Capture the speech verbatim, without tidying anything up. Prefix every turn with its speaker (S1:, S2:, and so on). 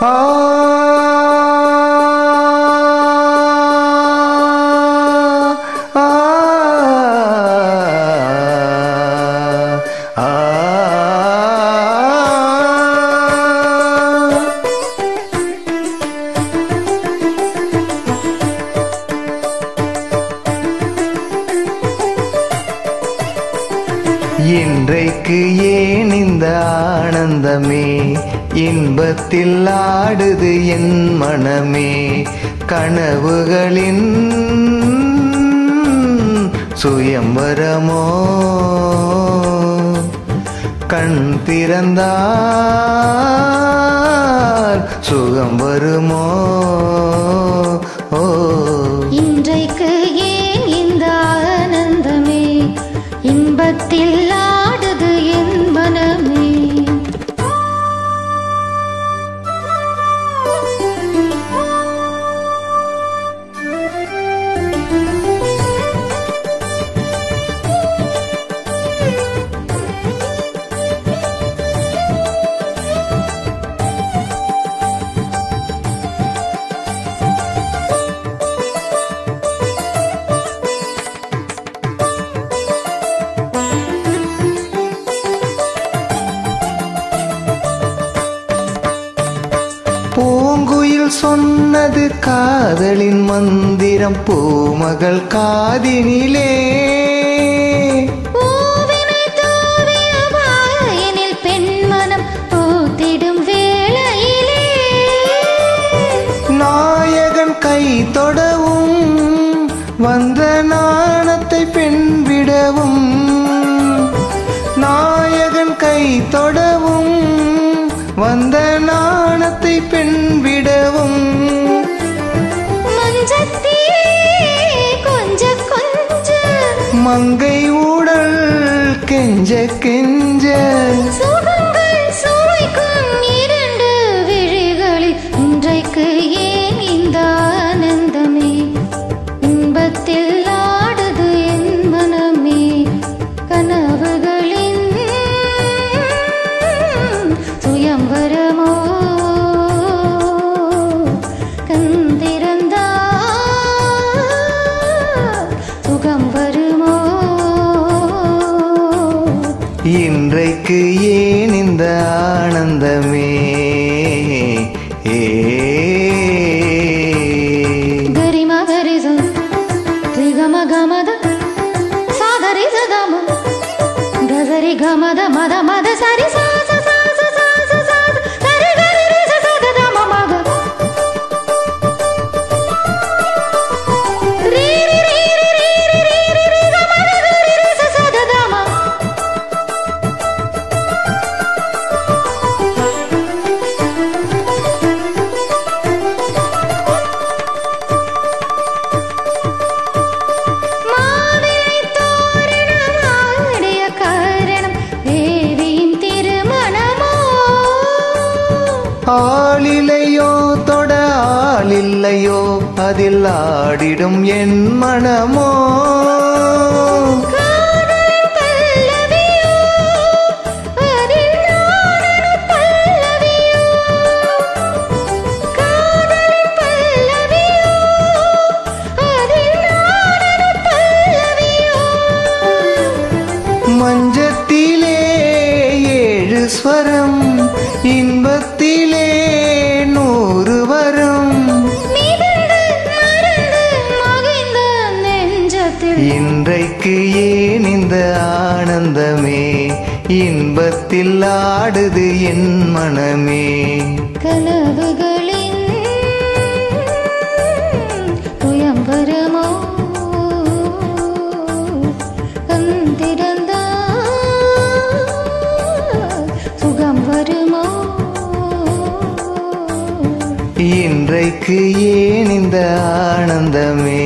S1: ஆ இன்றைக்கு ஏன் இந்த ஆனந்தமே, இன்பத்தில் ஆடுது என் மனமே. கனவுகளின் சுயம்பரமோ, கண் திறந்தால் சுகம் வருமோ. ஓ
S2: இன்றைக்கு ஏன் இந்த ஆனந்தமே, இன்பத்தில் ஆடுது என் மனமே.
S1: பூங்குயில் சொன்னது காதலின் மந்திரம் பூமகள் காதினிலே.
S2: பூவினை தூவிய வாயினில் பெண்மனம் பூத்திடும் வேளையிலே.
S1: நாயகன் கை தொடவும் வந்த நாணத்தை பெண் விடவும். நாயகன் கை தொடவும் வந்த நாணத்தை பெண் விடவும்.
S2: மஞ்சத்திலே கொஞ்ச கொஞ்ச
S1: மங்கை ஊடல் கெஞ்ச கெஞ்ச.
S2: சுகங்கள் சுவைக்கும் இரண்டு விழிகளில் இன்றைக்கு ஏன் இந்த ஆனந்தமே, இன்பத்தில் ஆடுது என் மனமே. கனவுகளின் சுயம்பரமோ, கண் திறந்தால் சுகம் வருமோ.
S1: இன்றைக்கு ஏன் இந்த ஆனந்தமே. ஏ
S2: கரிம கரிச திகம கமத சாகரி சதம கசரி கமத மத மத சரி சா சா சா சா சா சா சா கரி கரி ரி ச ச த த ம ம க ரி ரி ரி ரி ரி ரி ரி ரி க ம க ரி ரி ச ச த த ம. மாவிலை தோரணம் ஆடிய காரணம் தேவியின் திருமணமோ.
S1: ஆளில்லையோ தொட ஆளில்லையோ அதில் ஆடிடும் என் மனமோ.
S2: காதலின் பல்லவியோ அதில் நாணனும் பல்லவியோ. காதலின் பல்லவியோ அதில் நாணனும் பல்லவியோ.
S1: மஞ்சத்திலே ஏழு ஸ்வரம், இன்பத்திலே நூறு வரும்.
S2: மிதந்து மறந்து மகிழ்ந்த நெஞ்சத்தில்
S1: இன்றைக்கு ஏன் இந்த ஆனந்தமே, இன்பத்தில் ஆடுது என் மனமே.
S2: கனவுகளின் புயம்பரமோ, கண் திறந்தால் சுகம் வருமோ.
S1: இன்றைக்கு ஏன் இந்த ஆனந்தமே.